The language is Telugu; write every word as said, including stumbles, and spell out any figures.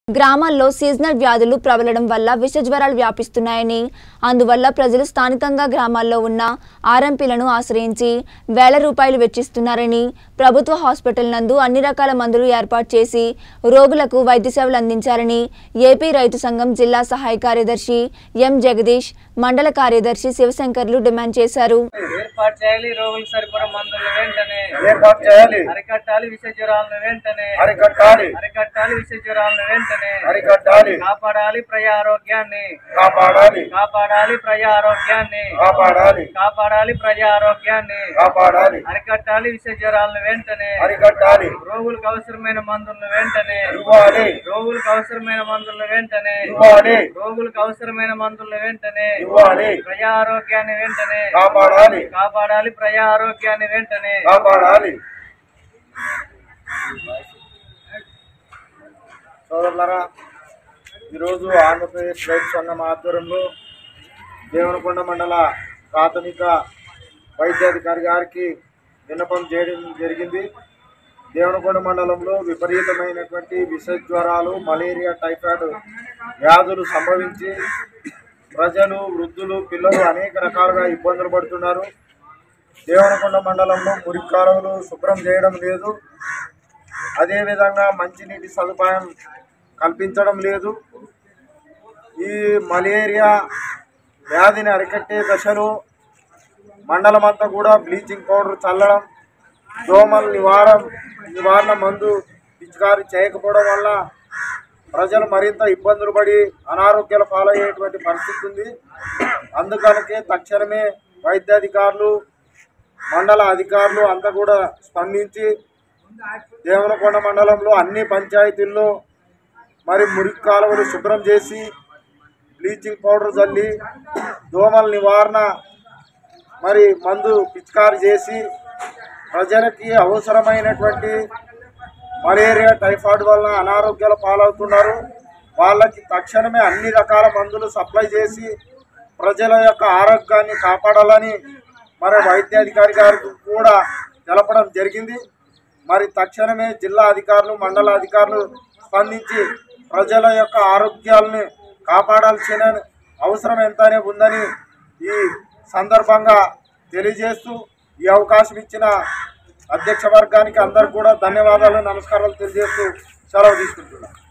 గ్రామాల్లో సీజనల్ వ్యాధులు ప్రబలడం వల్ల విష జ్వరాలు వ్యాపిస్తున్నాయని అందువల్ల ప్రజలు స్థానికంగా గ్రామాల్లో ఉన్న ఆర్ఎంపీలను ఆశ్రయించి వేల రూపాయలు వెచ్చిస్తున్నారని ప్రభుత్వ హాస్పిటల్ నందు అన్ని రకాల మందులు ఏర్పాటు చేసి రోగులకు వైద్య సేవలు అందించాలని ఏపీ రైతు సంఘం జిల్లా సహాయ కార్యదర్శి ఎం జగదీష్ మండల కార్యదర్శి శివశంకర్లు డిమాండ్ చేశారు. ఏర్పాటు చేయాలి రోగులకు సరిపడా మందులు వెంటనే ఏర్పాటు చేయాలి. అరికట్టాలి విష జ్వరాలను వెంటనే అరికట్టాలి అరికట్టాలి విష జ్వరాలను వెంటనే అరికట్టాలి. కాపాడాలి ప్రజా ఆరోగ్యాన్ని కాపాడాలి కాపాడాలి ప్రజా ఆరోగ్యాన్ని కాపాడాలి కాపాడాలి ప్రజా ఆరోగ్యాన్ని కాపాడాలి. అరికట్టాలి విష జ్వరాలను వెంటనే అరికట్టాలి. రోగులకు అవసరమైన మందులను వెంటనే ఇవ్వాలి. రోగులకు అవసరమైన మందులను వెంటనే ఇవ్వాలి. రోగులకు అవసరమైన మందులను వెంటనే ఇవ్వాలి. ప్రజా ఆరోగ్యాన్ని వెంటనే కాపాడాలి. కాపాడాలి ప్రజా ఆరోగ్యాన్ని వెంటనే కాపాడాలి. సోదరులారా, ఈరోజు ఆంధ్రప్రదేశ్ రైతు సంఘం ఆధ్వర్యంలో దేవనకొండ మండల ప్రాథమిక వైద్యాధికారి గారికి విన్నపం చేయడం జరిగింది. దేవనకొండ మండలంలో విపరీతమైనటువంటి విష జ్వరాలు, మలేరియా, టైఫాయిడ్ వ్యాధులు సంభవించి ప్రజలు, వృద్ధులు, పిల్లలు అనేక రకాలుగా ఇబ్బందులు పడుతున్నారు. దేవనకొండ మండలంలో మురికి కాలువలు శుభ్రం చేయడం లేదు. అదేవిధంగా మంచినీటి సదుపాయం కల్పించడం లేదు. ఈ మలేరియా వ్యాధిని అరికట్టే దశలో మండలం అంతా కూడా బ్లీచింగ్ పౌడర్ చల్లడం, దోమల నివారణ నివారణ మందు పిచికారీ చేయకపోవడం వల్ల ప్రజలు మరింత ఇబ్బందులు పడి అనారోగ్యాల పాలయ్యేటువంటి పరిస్థితి ఉంది. అందుకనికే తక్షణమే వైద్యాధికారులు, మండల అధికారులు అంతా కూడా స్పందించి దేవనకొండ మండలంలో అన్ని పంచాయతీల్లో మరి మురికి కాలువలు శుభ్రం చేసి బ్లీచింగ్ పౌడర్ చల్లి దోమల నివారణ మరి మందు పిచికారీ చేసి ప్రజలకి అవసరమైనటువంటి మలేరియా, టైఫాయిడ్ వల్ల అనారోగ్యాల పాలవుతున్నారు. వాళ్ళకి తక్షణమే అన్ని రకాల మందులు సప్లై చేసి ప్రజల యొక్క ఆరోగ్యాన్ని కాపాడాలని మరి వైద్యాధికారి గారికి కూడా తెలపడం జరిగింది. మరి తక్షణమే జిల్లా అధికారులు, మండల అధికారులు స్పందించి ప్రజల యొక్క ఆరోగ్యాలను కాపాడాల్సిన అవసరం ఎంతనే ఉందని ఈ సందర్భంగా తెలియజేస్తూ ఈ అవకాశం ఇచ్చిన అధ్యక్ష వర్గానికి అందరూ కూడా ధన్యవాదాలు, నమస్కారాలు తెలియజేస్తూ సెలవు తీసుకుంటున్నాను.